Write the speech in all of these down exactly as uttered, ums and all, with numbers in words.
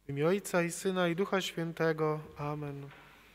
W imię Ojca i Syna i Ducha Świętego. Amen.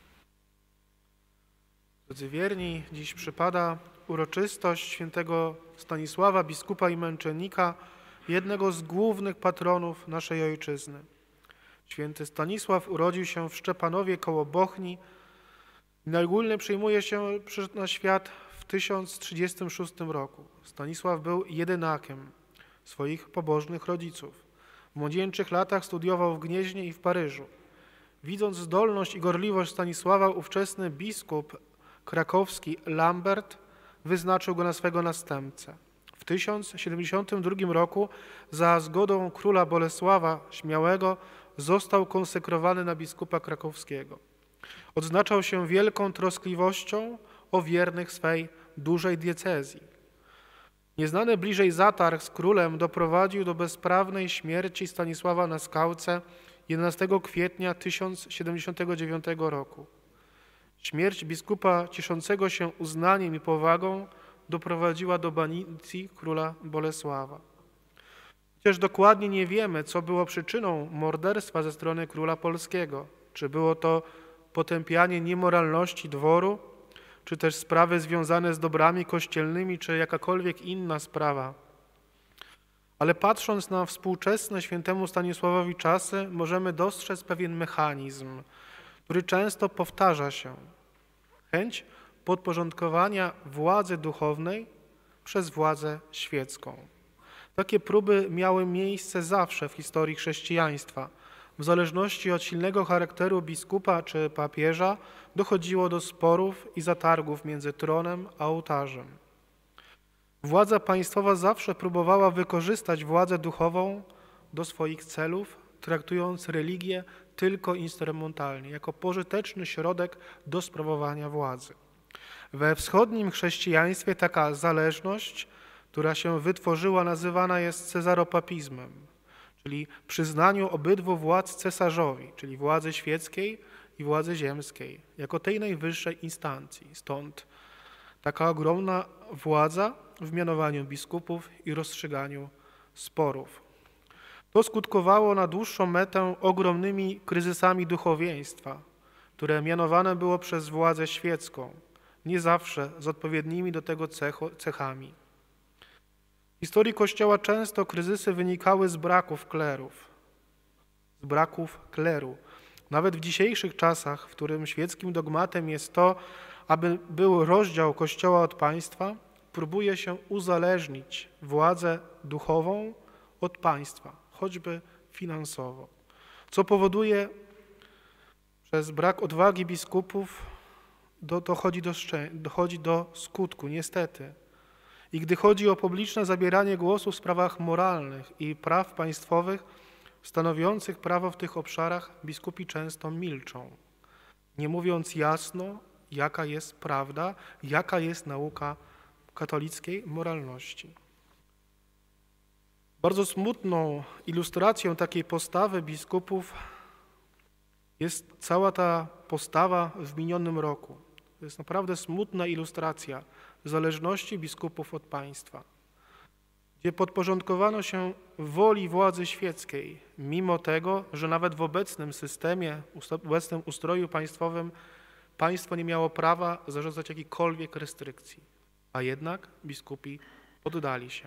Drodzy wierni, dziś przypada uroczystość świętego Stanisława, biskupa i męczennika, jednego z głównych patronów naszej ojczyzny. Święty Stanisław urodził się w Szczepanowie koło Bochni i najogólniej przyjmuje się przyszedł na świat w tysiąc trzydziestym szóstym roku. Stanisław był jedynakiem swoich pobożnych rodziców. W młodzieńczych latach studiował w Gnieźnie i w Paryżu. Widząc zdolność i gorliwość Stanisława, ówczesny biskup krakowski Lambert wyznaczył go na swego następcę. W tysiąc siedemdziesiątym drugim roku za zgodą króla Bolesława Śmiałego został konsekrowany na biskupa krakowskiego. Odznaczał się wielką troskliwością o wiernych swej dużej diecezji. Nieznany bliżej zatarg z królem doprowadził do bezprawnej śmierci Stanisława na Skałce jedenastego kwietnia tysiąc siedemdziesiątego dziewiątego roku. Śmierć biskupa cieszącego się uznaniem i powagą doprowadziła do banicji króla Bolesława. Chociaż dokładnie nie wiemy, co było przyczyną morderstwa ze strony króla polskiego. Czy było to potępianie niemoralności dworu, czy też sprawy związane z dobrami kościelnymi, czy jakakolwiek inna sprawa. Ale patrząc na współczesne świętemu Stanisławowi czasy, możemy dostrzec pewien mechanizm, który często powtarza się. Chęć podporządkowania władzy duchownej przez władzę świecką. Takie próby miały miejsce zawsze w historii chrześcijaństwa. W zależności od silnego charakteru biskupa czy papieża dochodziło do sporów i zatargów między tronem a ołtarzem. Władza państwowa zawsze próbowała wykorzystać władzę duchową do swoich celów, traktując religię tylko instrumentalnie, jako pożyteczny środek do sprawowania władzy. We wschodnim chrześcijaństwie taka zależność, która się wytworzyła, nazywana jest cesaropapizmem, czyli przyznaniu obydwu władz cesarzowi, czyli władzy świeckiej i władzy ziemskiej, jako tej najwyższej instancji. Stąd taka ogromna władza w mianowaniu biskupów i rozstrzyganiu sporów. To skutkowało na dłuższą metę ogromnymi kryzysami duchowieństwa, które mianowane było przez władzę świecką, nie zawsze z odpowiednimi do tego cechami. W historii Kościoła często kryzysy wynikały z braków klerów, z braków kleru. Nawet w dzisiejszych czasach, w którym świeckim dogmatem jest to, aby był rozdział Kościoła od państwa, próbuje się uzależnić władzę duchową od państwa, choćby finansowo, co powoduje przez brak odwagi biskupów do, dochodzi, do, dochodzi do skutku, niestety. I gdy chodzi o publiczne zabieranie głosu w sprawach moralnych i praw państwowych stanowiących prawo w tych obszarach, biskupi często milczą, nie mówiąc jasno, jaka jest prawda, jaka jest nauka katolickiej moralności. Bardzo smutną ilustracją takiej postawy biskupów jest cała ta postawa w minionym roku. To jest naprawdę smutna ilustracja zależności biskupów od państwa, gdzie podporządkowano się woli władzy świeckiej, mimo tego, że nawet w obecnym systemie, w obecnym ustroju państwowym państwo nie miało prawa zarządzać jakichkolwiek restrykcji, a jednak biskupi poddali się.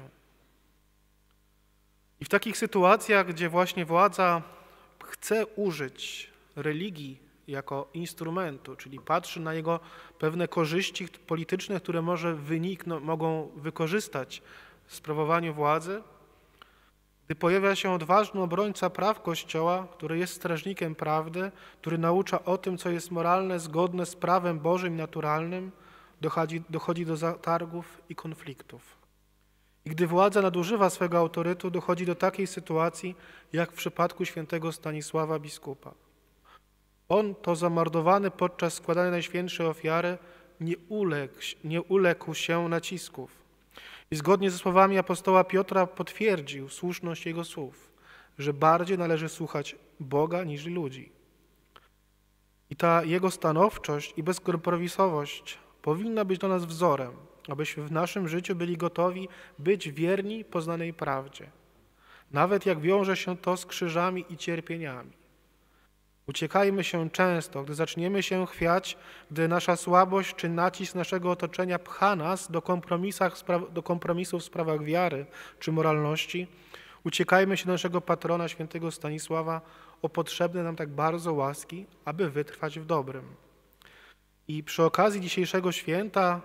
I w takich sytuacjach, gdzie właśnie władza chce użyć religii jako instrumentu, czyli patrzy na jego pewne korzyści polityczne, które może wynikną, mogą wykorzystać w sprawowaniu władzy, gdy pojawia się odważny obrońca praw Kościoła, który jest strażnikiem prawdy, który naucza o tym, co jest moralne, zgodne z prawem Bożym i naturalnym, dochodzi, dochodzi do zatargów i konfliktów. I gdy władza nadużywa swego autorytetu, dochodzi do takiej sytuacji, jak w przypadku świętego Stanisława biskupa. On to zamordowany podczas składania najświętszej ofiary nie uległ, nie uległ się nacisków. I zgodnie ze słowami apostoła Piotra potwierdził słuszność jego słów, że bardziej należy słuchać Boga niż ludzi. I ta jego stanowczość i bezkompromisowość powinna być dla nas wzorem, abyśmy w naszym życiu byli gotowi być wierni poznanej prawdzie, nawet jak wiąże się to z krzyżami i cierpieniami. Uciekajmy się często, gdy zaczniemy się chwiać, gdy nasza słabość czy nacisk naszego otoczenia pcha nas do, kompromisach, do kompromisów w sprawach wiary czy moralności. Uciekajmy się do naszego patrona, świętego Stanisława, o potrzebne nam tak bardzo łaski, aby wytrwać w dobrym. I przy okazji dzisiejszego święta,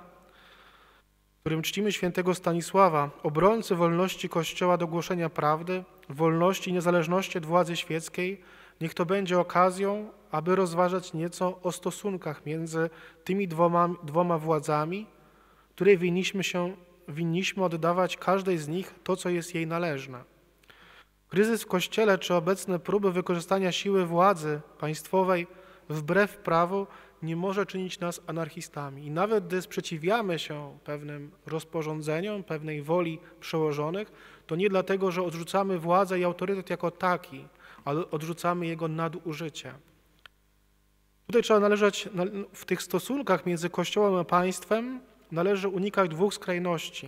w którym czcimy świętego Stanisława, obrońcy wolności Kościoła do głoszenia prawdy, wolności i niezależności od władzy świeckiej, niech to będzie okazją, aby rozważać nieco o stosunkach między tymi dwoma, dwoma władzami, której winniśmy się, winniśmy oddawać każdej z nich to, co jest jej należne. Kryzys w Kościele czy obecne próby wykorzystania siły władzy państwowej wbrew prawu nie może czynić nas anarchistami. I nawet gdy sprzeciwiamy się pewnym rozporządzeniom, pewnej woli przełożonych, to nie dlatego, że odrzucamy władzę i autorytet jako taki, ale odrzucamy jego nadużycie. Tutaj trzeba należeć, w tych stosunkach między Kościołem a państwem należy unikać dwóch skrajności,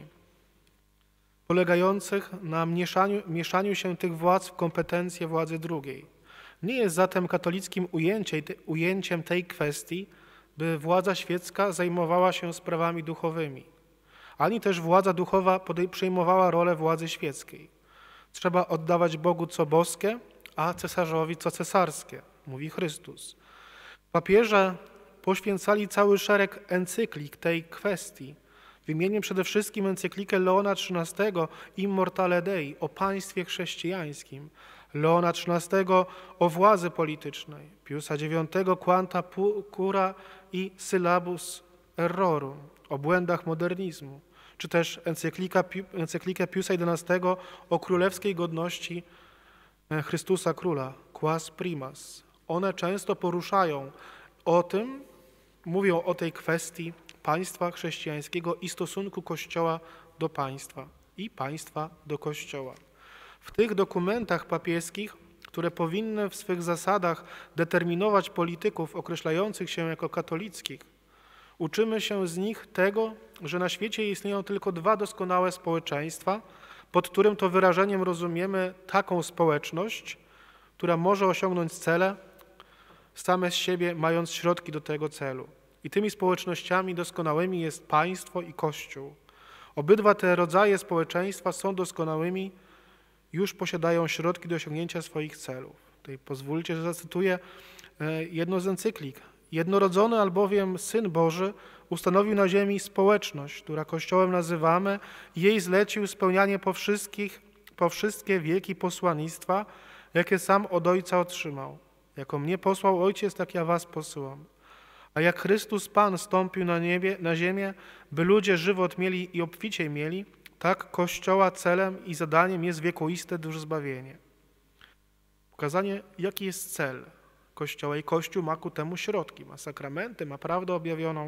polegających na mieszaniu, mieszaniu się tych władz w kompetencje władzy drugiej. Nie jest zatem katolickim ujęciem tej kwestii, by władza świecka zajmowała się sprawami duchowymi, ani też władza duchowa przejmowała rolę władzy świeckiej. Trzeba oddawać Bogu co boskie, a cesarzowi co cesarskie, mówi Chrystus. Papieże poświęcali cały szereg encyklik tej kwestii. Wymienię przede wszystkim encyklikę Leona trzynastego Immortale Dei o państwie chrześcijańskim, Leona trzynastego o władzy politycznej, Piusa dziewiątego Quanta Cura i Syllabus Errorum o błędach modernizmu, czy też encyklika, encyklikę Piusa jedenastego o królewskiej godności Chrystusa Króla, Quas Primas. One często poruszają o tym, mówią o tej kwestii państwa chrześcijańskiego i stosunku Kościoła do państwa i państwa do Kościoła. W tych dokumentach papieskich, które powinny w swych zasadach determinować polityków określających się jako katolickich, uczymy się z nich tego, że na świecie istnieją tylko dwa doskonałe społeczeństwa, pod którym to wyrażeniem rozumiemy taką społeczność, która może osiągnąć cele same z siebie, mając środki do tego celu. I tymi społecznościami doskonałymi jest państwo i Kościół. Obydwa te rodzaje społeczeństwa są doskonałymi, już posiadają środki do osiągnięcia swoich celów. Tutaj pozwólcie, że zacytuję jedną z encyklik. Jednorodzony albowiem Syn Boży ustanowił na ziemi społeczność, która Kościołem nazywamy, i jej zlecił spełnianie po, wszystkich, po wszystkie wieki posłannictwa, jakie sam od Ojca otrzymał. Jako mnie posłał Ojciec, tak ja was posyłam. A jak Chrystus Pan stąpił na, niebie, na ziemię, by ludzie żywot mieli i obficie mieli, tak Kościoła celem i zadaniem jest wiekuiste dusz zbawienie. Pokazanie, jaki jest cel Kościoła, i Kościół ma ku temu środki, ma sakramenty, ma prawdę objawioną.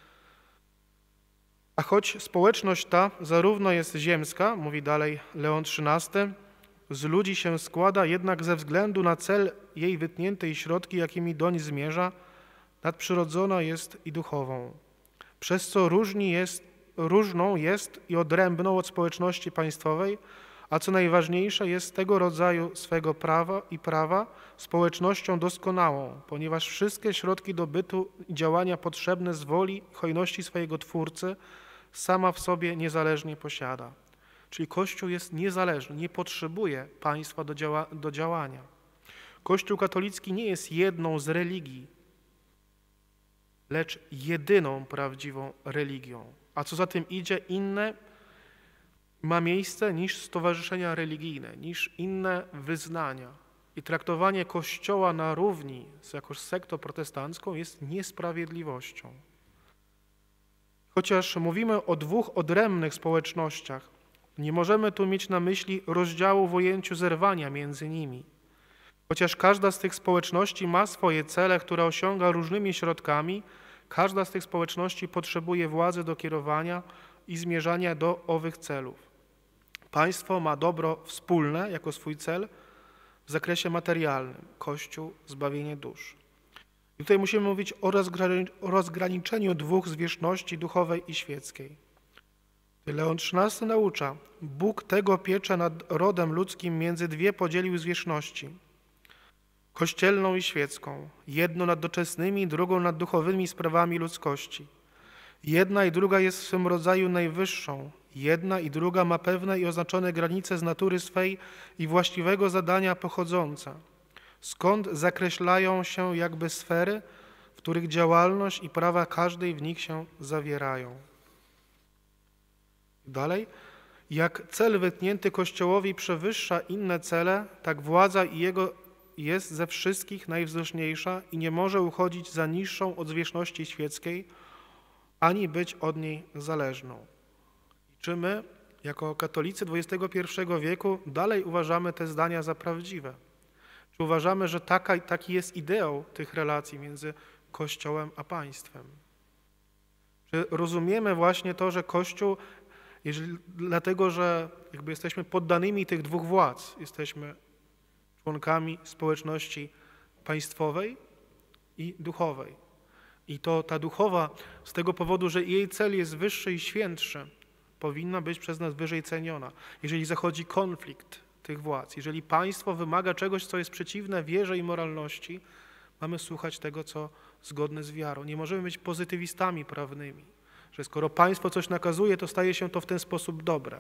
A choć społeczność ta zarówno jest ziemska, mówi dalej Leon trzynasty, z ludzi się składa, jednak ze względu na cel jej wytnięte i środki, jakimi doń zmierza, nadprzyrodzona jest i duchową, przez co różni jest, różną jest i odrębną od społeczności państwowej, a co najważniejsze jest tego rodzaju swego prawa i prawa społecznością doskonałą, ponieważ wszystkie środki do bytu i działania potrzebne z woli i hojności swojego Twórcy sama w sobie niezależnie posiada. Czyli Kościół jest niezależny, nie potrzebuje państwa do, działa, do działania. Kościół katolicki nie jest jedną z religii, lecz jedyną prawdziwą religią. A co za tym idzie, inne ma miejsce niż stowarzyszenia religijne, niż inne wyznania. I traktowanie Kościoła na równi z jakąś sektą protestancką jest niesprawiedliwością. Chociaż mówimy o dwóch odrębnych społecznościach, nie możemy tu mieć na myśli rozdziału w ujęciu zerwania między nimi. Chociaż każda z tych społeczności ma swoje cele, które osiąga różnymi środkami, każda z tych społeczności potrzebuje władzy do kierowania i zmierzania do owych celów. Państwo ma dobro wspólne jako swój cel w zakresie materialnym, Kościół zbawienie dusz. I tutaj musimy mówić o rozgraniczeniu dwóch zwierzchności duchowej i świeckiej. Leon trzynasty naucza, Bóg tego piecze nad rodem ludzkim między dwie podzielił zwierzchności. kościelną i świecką, jedną nad doczesnymi, drugą nad duchowymi sprawami ludzkości. Jedna i druga jest w swym rodzaju najwyższą, jedna i druga ma pewne i oznaczone granice z natury swej i właściwego zadania pochodzące, skąd zakreślają się jakby sfery, w których działalność i prawa każdej w nich się zawierają. Dalej, jak cel wytknięty Kościołowi przewyższa inne cele, tak władza i jego jest ze wszystkich najwzwyżniejsza i nie może uchodzić za niższą od zwierzchności świeckiej, ani być od niej zależną. Czy my, jako katolicy dwudziestego pierwszego wieku, dalej uważamy te zdania za prawdziwe? Czy uważamy, że taka, taki jest ideał tych relacji między Kościołem a państwem? Czy rozumiemy właśnie to, że Kościół, jeżeli, dlatego że jakby jesteśmy poddanymi tych dwóch władz, jesteśmy członkami społeczności państwowej i duchowej. I to ta duchowa z tego powodu, że jej cel jest wyższy i świętszy, powinna być przez nas wyżej ceniona. Jeżeli zachodzi konflikt tych władz, jeżeli państwo wymaga czegoś, co jest przeciwne wierze i moralności, mamy słuchać tego, co zgodne z wiarą. Nie możemy być pozytywistami prawnymi, że skoro państwo coś nakazuje, to staje się to w ten sposób dobre.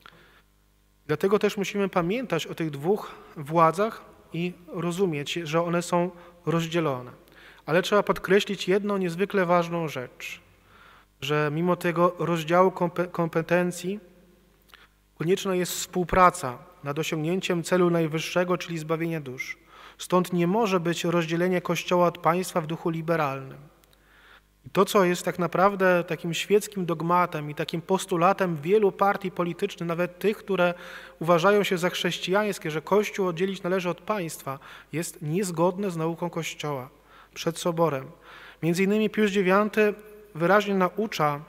Dlatego też musimy pamiętać o tych dwóch władzach i rozumieć, że one są rozdzielone. Ale trzeba podkreślić jedną niezwykle ważną rzecz, że mimo tego rozdziału kompetencji konieczna jest współpraca nad osiągnięciem celu najwyższego, czyli zbawienia dusz. Stąd nie może być rozdzielenie Kościoła od państwa w duchu liberalnym. I to, co jest tak naprawdę takim świeckim dogmatem i takim postulatem wielu partii politycznych, nawet tych, które uważają się za chrześcijańskie, że Kościół oddzielić należy od państwa, jest niezgodne z nauką Kościoła przed Soborem. Między innymi Pius dziewiąty wyraźnie naucza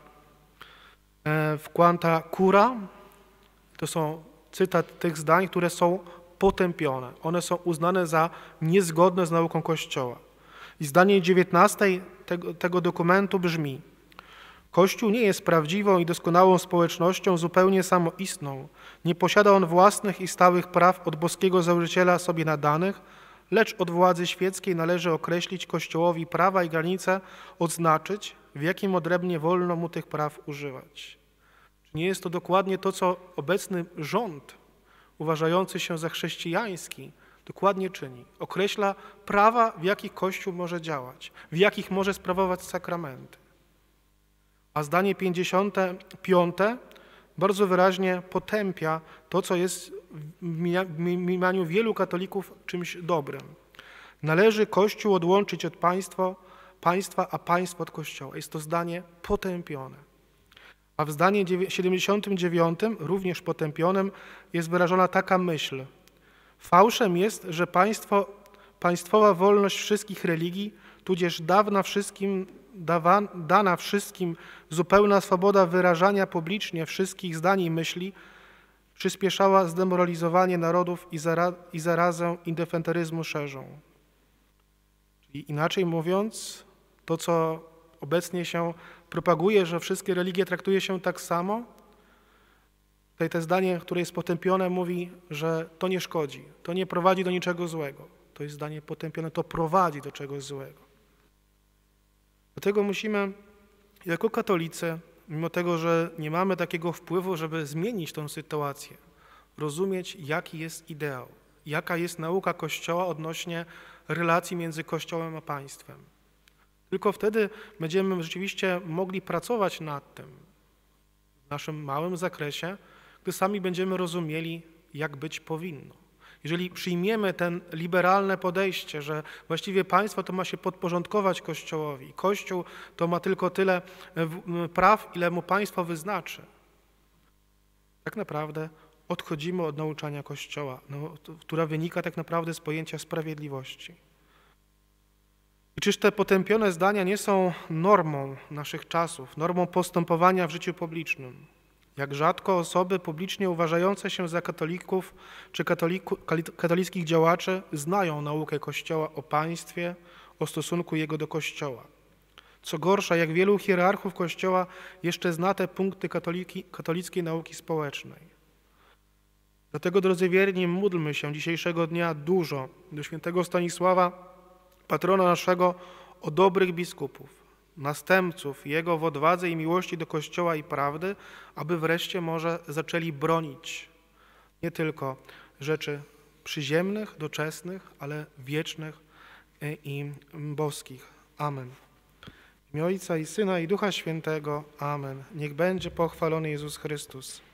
w Quanta Cura, to są cytat tych zdań, które są potępione. One są uznane za niezgodne z nauką Kościoła. I zdanie dziewiętnaste tego, tego dokumentu brzmi: Kościół nie jest prawdziwą i doskonałą społecznością zupełnie samoistną. Nie posiada on własnych i stałych praw od boskiego założyciela sobie nadanych, lecz od władzy świeckiej należy określić Kościołowi prawa i granice, odznaczyć, w jakim odrębnie wolno mu tych praw używać. Czy nie jest to dokładnie to, co obecny rząd, uważający się za chrześcijański, dokładnie czyni? Określa prawa, w jakich Kościół może działać, w jakich może sprawować sakramenty. A zdanie pięćdziesiąte piąte bardzo wyraźnie potępia to, co jest w mniemaniu wielu katolików czymś dobrym. Należy Kościół odłączyć od państwa, państwa, a państwo od Kościoła. Jest to zdanie potępione. A w zdaniu siedemdziesiątym dziewiątym, również potępionym, jest wyrażona taka myśl: fałszem jest, że państwo, państwowa wolność wszystkich religii, tudzież dawna wszystkim, dawa, dana wszystkim zupełna swoboda wyrażania publicznie wszystkich zdań i myśli, przyspieszała zdemoralizowanie narodów i, zara, i zarazę indifferentyzmu szerzą. Czyli inaczej mówiąc, to co obecnie się propaguje, że wszystkie religie traktuje się tak samo, tutaj to zdanie, które jest potępione, mówi, że to nie szkodzi, to nie prowadzi do niczego złego. To jest zdanie potępione, to prowadzi do czegoś złego. Dlatego musimy jako katolicy, mimo tego, że nie mamy takiego wpływu, żeby zmienić tę sytuację, rozumieć, jaki jest ideał, jaka jest nauka Kościoła odnośnie relacji między Kościołem a państwem. Tylko wtedy będziemy rzeczywiście mogli pracować nad tym w naszym małym zakresie, gdy sami będziemy rozumieli, jak być powinno. Jeżeli przyjmiemy ten liberalne podejście, że właściwie państwo to ma się podporządkować Kościołowi, Kościół to ma tylko tyle praw, ile mu państwo wyznaczy, tak naprawdę odchodzimy od nauczania Kościoła, no, która wynika tak naprawdę z pojęcia sprawiedliwości. I czyż te potępione zdania nie są normą naszych czasów, normą postępowania w życiu publicznym? Jak rzadko osoby publicznie uważające się za katolików czy katoliku, katolickich działaczy znają naukę Kościoła o państwie, o stosunku jego do Kościoła. Co gorsza, jak wielu hierarchów Kościoła jeszcze zna te punkty katoliki, katolickiej nauki społecznej. Dlatego, drodzy wierni, módlmy się dzisiejszego dnia dużo do świętego Stanisława, patrona naszego, o dobrych biskupów, następców Jego w odwadze i miłości do Kościoła i prawdy, aby wreszcie może zaczęli bronić nie tylko rzeczy przyziemnych, doczesnych, ale wiecznych i boskich. Amen. W imię Ojca i Syna i Ducha Świętego. Amen. Niech będzie pochwalony Jezus Chrystus.